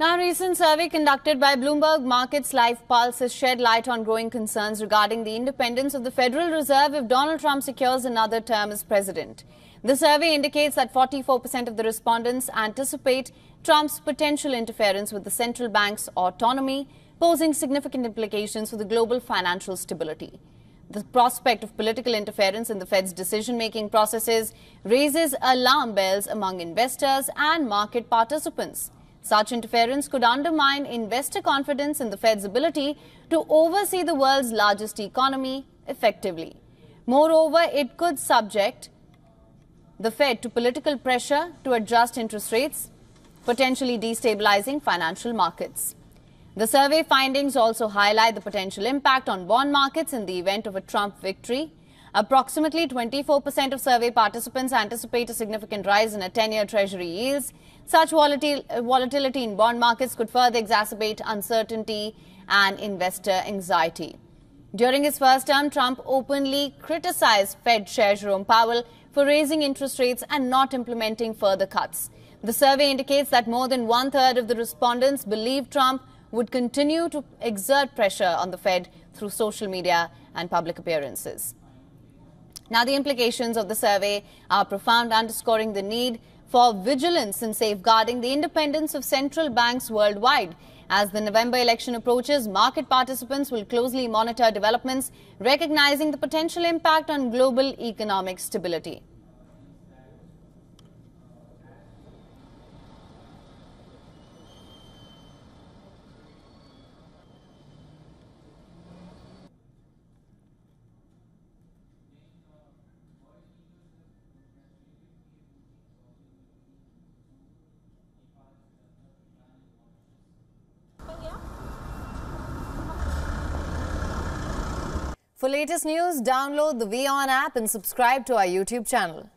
Now, a recent survey conducted by Bloomberg Markets Live Pulse has shed light on growing concerns regarding the independence of the Federal Reserve if Donald Trump secures another term as president. The survey indicates that 44% of the respondents anticipate Trump's potential interference with the central bank's autonomy, posing significant implications for the global financial stability. The prospect of political interference in the Fed's decision-making processes raises alarm bells among investors and market participants. Such interference could undermine investor confidence in the Fed's ability to oversee the world's largest economy effectively. Moreover, it could subject the Fed to political pressure to adjust interest rates, potentially destabilizing financial markets. The survey findings also highlight the potential impact on bond markets in the event of a Trump victory. Approximately 24% of survey participants anticipate a significant rise in a 10-year Treasury yields. Such volatility in bond markets could further exacerbate uncertainty and investor anxiety. During his first term, Trump openly criticized Fed Chair Jerome Powell for raising interest rates and not implementing further cuts. The survey indicates that more than one-third of the respondents believe Trump would continue to exert pressure on the Fed through social media and public appearances. Now, the implications of the survey are profound, underscoring the need for vigilance in safeguarding the independence of central banks worldwide. As the November election approaches, market participants will closely monitor developments, recognizing the potential impact on global economic stability. For latest news, download the WION app and subscribe to our YouTube channel.